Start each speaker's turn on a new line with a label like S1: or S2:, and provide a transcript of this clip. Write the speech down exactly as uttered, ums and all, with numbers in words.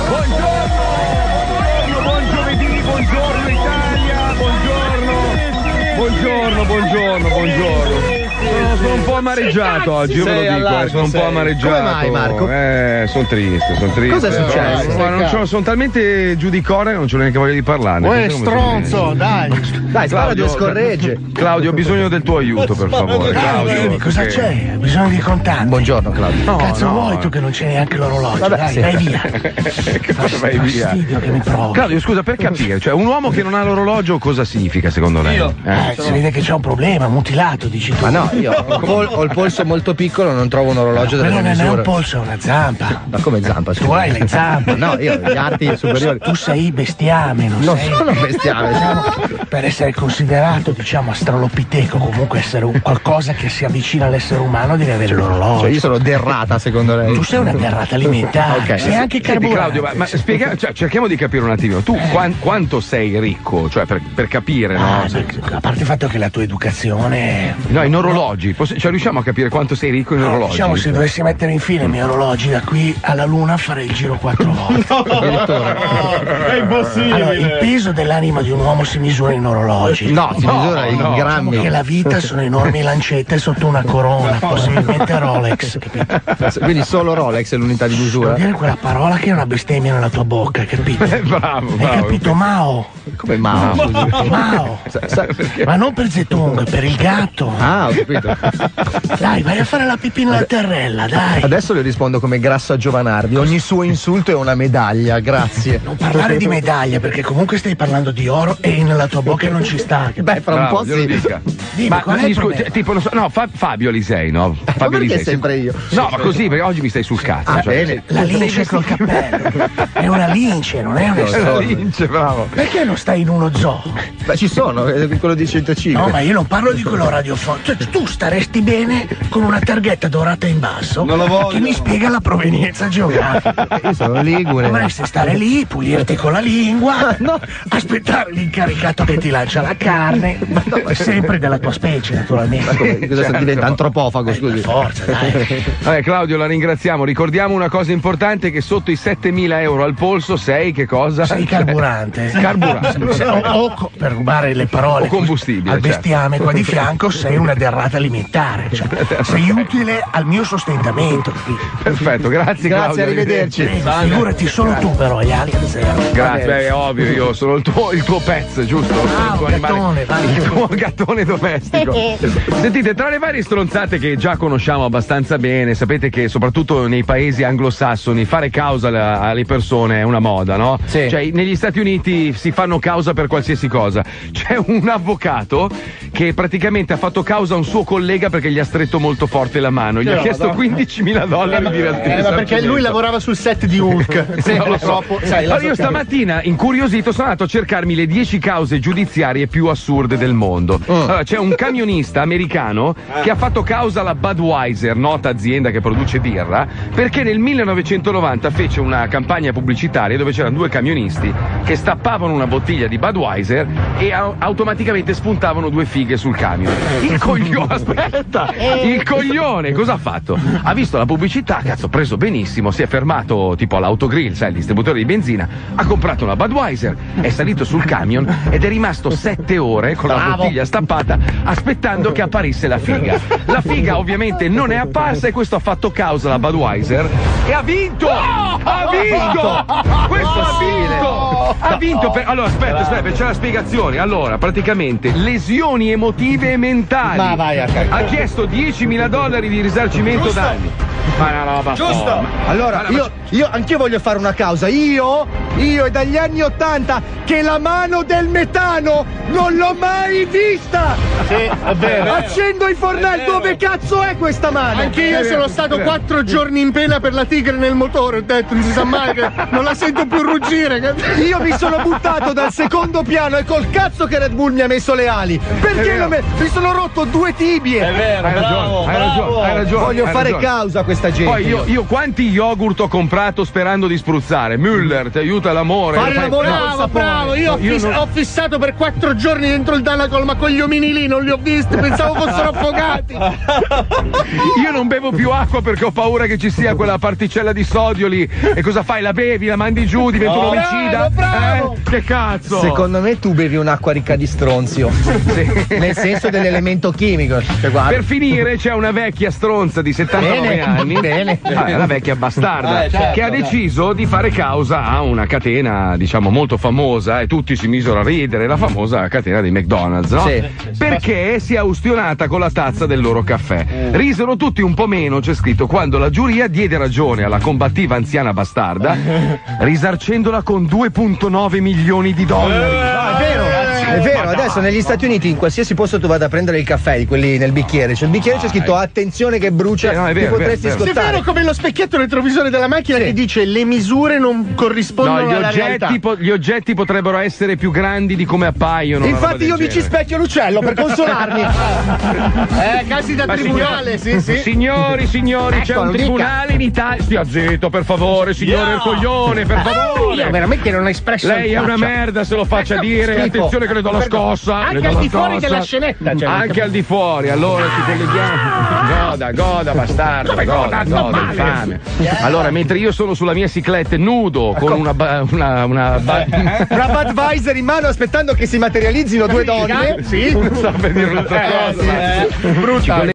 S1: Buongiorno, buon giovedì, buongiorno Italia, buongiorno, buongiorno, buongiorno, buongiorno. Sono, sono un po' amareggiato oggi, io ve lo dico, eh, sono un po' amareggiato.
S2: Come mai, Marco?
S1: Eh, sono triste, sono triste.
S2: Cosa è successo?
S1: No, non c'ho, sono talmente giù di corda che non c'ho neanche voglia di parlarne.
S3: Uè, stronzo, dai.
S2: Dai, Claudio, scorregge.
S1: Claudio, ho bisogno del tuo aiuto, per favore. Claudio,
S3: cosa
S1: perché-
S3: c'è? Hai bisogno di contanti.
S2: Buongiorno, Claudio.
S1: No,
S3: Cazzo
S1: no.
S3: vuoi tu che non c'è neanche l'orologio?
S2: Vabbè,
S3: Dai,
S2: sì.
S3: vai via.
S1: Che cosa vai via?
S3: Fastidio che mi provoca.
S1: Claudio, scusa, per capire, cioè un uomo che non ha l'orologio cosa significa secondo lei?
S3: Eh, si vede che c'è un problema, mutilato, dici tu.
S2: Ma no, io ho il, pol- ho il polso molto piccolo, non trovo un orologio delle
S3: Quello
S2: mie
S3: non è un
S2: misure.
S3: polso, è una zampa.
S2: Ma come zampa?
S3: Tu hai le zampe.
S2: No, io gli arti superiori.
S3: Tu sei bestiame, non,
S2: Non
S3: sei.
S2: sono bestiame.
S3: Diciamo, per essere considerato, diciamo, astralopiteco, comunque essere un qualcosa che si avvicina all'essere umano, devi avere l'orologio.
S2: Cioè, io sono derrata, secondo lei.
S3: Tu sei una derrata alimentare,
S2: Ok.
S3: sei anche
S1: Senti,
S3: carburante.
S1: Claudio, ma, ma spiega, cioè, cerchiamo di capire un attimino. Tu quan- quanto sei ricco? Cioè, per, per capire, no?
S3: Ah, a parte il fatto che la tua educazione.
S1: No, in orologi. Poss- cioè, riusciamo a capire quanto sei ricco in orologi?
S3: Diciamo, se dovessi mettere in fila i miei orologi da qui alla luna farei il giro quattro volte.
S4: È impossibile.
S3: Allora, il peso dell'anima di un uomo si misura in orologi.
S2: No, si misura in
S1: no.
S3: Diciamo
S2: grammi.
S3: che la vita sono enormi lancette sotto una corona, possibilmente Rolex, capito?
S2: Quindi solo Rolex è l'unità di
S3: Devo
S2: misura.
S3: dire quella parola che è una bestemmia nella tua bocca, capito?
S1: Eh, bravo,
S3: Hai
S1: bravo.
S3: capito, Mao?
S2: Come Mao? scusi.
S3: Mao!
S2: Sa- sa-
S3: Ma non per Zetung, per il gatto.
S2: Ah, ho capito.
S3: Dai, vai a fare la pipì nella terrella, dai.
S2: Adesso le rispondo come Grassa Giovanardi. Ogni suo insulto è una medaglia, grazie.
S3: Non parlare di medaglia, perché comunque stai parlando di oro e nella tua bocca non ci sta. capito?
S2: Beh, fra un
S1: Bravo,
S2: po'
S1: glielo
S2: sì.
S1: dica.
S3: Dimmi,
S1: Ma,
S3: qual
S1: ma
S3: è il
S1: mi scusi,
S3: problema?
S1: tipo, non so, no, Fa- Fabio Lisei, no? Fabio
S2: perché
S1: Lisei.
S2: sempre io?
S1: No, ma così, perché oggi mi stai sul cazzo.
S2: Ah,
S1: cioè,
S2: bene.
S3: La lince col cappello. È una lince, non è una
S1: La
S3: storia.
S1: lince, bravo.
S3: Perché non stai in uno zoo?
S2: Beh, ci sono, è quello di centocinque.
S3: No, ma io non parlo di quello radiofonico. Cioè, tu staresti bene con una targhetta dorata in basso
S4: Non lo voglio.
S3: che mi spiega la provenienza geografica.
S2: Io sono ligure.
S3: Dovresti stare lì, pulirti con la lingua, aspettare l'incaricato che ti lancia la carne, sempre della tua specie, naturalmente.
S2: Come- Cosa
S1: Certo.
S2: diventa antropofago, scusi.
S3: Forza, dai.
S1: Vabbè, Claudio, la ringraziamo. Ricordiamo una cosa importante: che sotto i settemila euro al polso sei che cosa?
S3: Sei carburante.
S1: Carburante.
S3: Se- O, o co- per rubare le parole
S1: O combustibile,
S3: al
S1: certo.
S3: bestiame qua di fianco sei una derrata alimentare. Cioè, sei utile al mio sostentamento. capito?
S1: Perfetto, grazie,
S2: Grazie,
S1: Claudio.
S2: arrivederci.
S3: Prego, figurati solo tu però, gli altri zero.
S1: Grazie, beh, è ovvio, io sono il tuo, il tuo pezzo, giusto?
S3: Ah,
S1: il tuo
S3: un gattone, vai.
S1: il tuo gattone domestico. Sentite, tra le varie stronzate che già conosciamo abbastanza bene, sapete che soprattutto nei paesi anglosassoni fare causa alla- alle persone è una moda, no?
S2: Sì.
S1: Cioè, negli Stati Uniti si fanno causa per qualsiasi cosa. C'è un avvocato che praticamente ha fatto causa a un suo collega perché gli ha stretto molto forte la mano. Gli ha
S4: no,
S1: chiesto
S4: no.
S1: quindicimila dollari di
S4: Eh, ma perché lui
S1: risarcimento.
S4: lavorava sul set di Hulk.
S1: Sì, non lo so.
S4: Troppo- sai, la
S1: Allora io
S4: so-
S1: stamattina, incuriosito, sono andato a cercarmi le dieci cause giudiziarie più assurde del mondo. Allora, c'è un camionista americano che ha fatto causa alla Budweiser, nota azienda che produce birra, perché nel millenovecentonovanta fece una campagna pubblicitaria dove c'erano due camionisti che stappavano una bottiglia di Budweiser e au- automaticamente spuntavano due fighe sul camion. Il coglione, aspetta! Il coglione cosa ha fatto? Ha visto la pubblicità, cazzo, preso benissimo, si è fermato tipo all'autogrill, sai, il distributore di benzina, ha comprato una Budweiser, è salito sul camion ed è rimasto sette ore con la bottiglia stappata aspettando che apparisse la figa. La figa ovviamente non è apparsa e questo ha fatto causa alla Budweiser e ha vinto! Ha vinto! Questo ha vinto! Ha vinto per... Allora aspetta, aspetta, c'è la spiegazione. Allora, praticamente lesioni emotive e mentali.
S4: Ma vai a cagare.
S1: Ha chiesto diecimila dollari di risarcimento danni. Ma una roba
S4: Giusto.
S2: Allora,
S1: Ma-
S2: io, io anch'io voglio fare una causa. Io, io è dagli anni ottanta che la mano del metano non l'ho mai vista!
S4: Sì, è vero.
S2: Accendo i fornelli, dove cazzo è questa mano?
S4: Anch'io sono stato quattro giorni in pena per la tigre nel motore. Ho detto, non si sa mai che non la sento più ruggire.
S2: Io mi sono buttato dal secondo piano e col cazzo che Red Bull mi ha messo le ali. Perché
S1: vero.
S2: non me- mi sono rotto due tibie.
S4: vero,
S1: Hai ragione, hai ragione, hai ragione.
S2: Voglio
S1: hai
S2: fare
S1: ragione.
S2: causa a questa gente.
S1: Poi io, io quanti yogurt ho comprato infiltrato sperando di spruzzare. Müller, ti aiuta l'amore.
S4: Fare
S1: fai...
S4: l'amore, bravo, bravo. Io, ho,
S1: io
S4: fiss-
S1: non...
S4: ho fissato per quattro giorni dentro il Danacol, ma con gli omini lì non li ho visti, pensavo fossero affogati.
S1: Io non bevo più acqua perché ho paura che ci sia quella particella di sodio lì. E cosa fai? La bevi, la mandi giù, diventa
S4: Oh,
S1: un omicida?
S4: bravo, bravo.
S1: Eh? Che cazzo?
S2: Secondo me tu bevi un'acqua ricca di stronzio. Sì. Nel senso dell'elemento chimico. Cioè, guarda.
S1: Per finire c'è una vecchia stronza di settantanove
S2: Bene,
S1: anni.
S2: bene.
S1: Ah, è una vecchia bastarda
S2: Eh, certo,
S1: che ha deciso di fare causa a una catena, diciamo, molto famosa, e tutti si misero a ridere, la famosa catena di McDonald's, no?
S2: Sì.
S1: Perché si è ustionata con la tazza del loro caffè. Risero tutti un po' meno, c'è scritto, quando la giuria diede ragione alla combattiva anziana bastarda, risarcendola con due virgola nove milioni di dollari.
S2: No, è vero, è vero. Adesso negli Stati Uniti, in qualsiasi posto tu vada a prendere il caffè, di quelli nel bicchiere, c'è il bicchiere, c'è scritto attenzione che brucia,
S1: Eh, no, è
S2: ti
S1: vero,
S2: potresti
S1: è vero, è
S4: È
S2: scottare.
S4: vero, come lo specchietto retrovisore della macchina che dice le misure non corrispondono
S1: No, gli
S4: alla realtà.
S1: oggetti, po- gli oggetti potrebbero essere più grandi di come appaiono. una roba
S2: Infatti
S1: del
S2: io mi ci
S1: genere.
S2: specchio l'uccello per consolarmi.
S4: Eh, casi da
S1: Ma
S4: tribunale, sì, sì.
S1: Signori, signori, c'è
S2: Ecco,
S1: un
S2: lo dica.
S1: tribunale in Italia. Stia zitto, per favore, signore il coglione, per favore.
S4: veramente non ho espresso
S1: Lei è una merda, se lo faccia dire.
S2: schifo.
S1: Attenzione che le do la scossa.
S4: Anche
S1: le do
S4: al
S1: la
S4: di fuori
S1: scossa.
S4: della scenetta, cioè,
S1: Anche al di fuori, allora ci colleghiamo. Goda, goda, bastardo. Goda, goda, infame. Allora, mentre io sono sulla mia cicletta nudo con una. ba- una, una ba-
S2: Una Budweiser in mano aspettando che si materializzino due donne.
S4: Sì.
S1: Non so per dire un'altra cosa.
S4: Brutta.